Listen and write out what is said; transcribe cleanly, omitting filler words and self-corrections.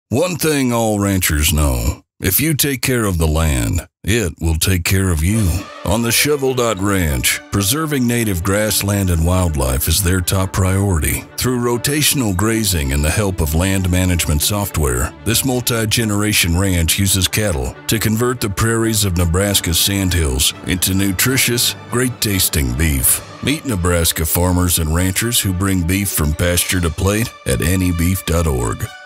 One thing all ranchers know, if you take care of the land, it will take care of you. On the Shovel.Ranch, preserving native grassland and wildlife is their top priority. Through rotational grazing and the help of land management software, this multi-generation ranch uses cattle to convert the prairies of Nebraska's sandhills into nutritious, great-tasting beef. Meet Nebraska farmers and ranchers who bring beef from pasture to plate at anybeef.org.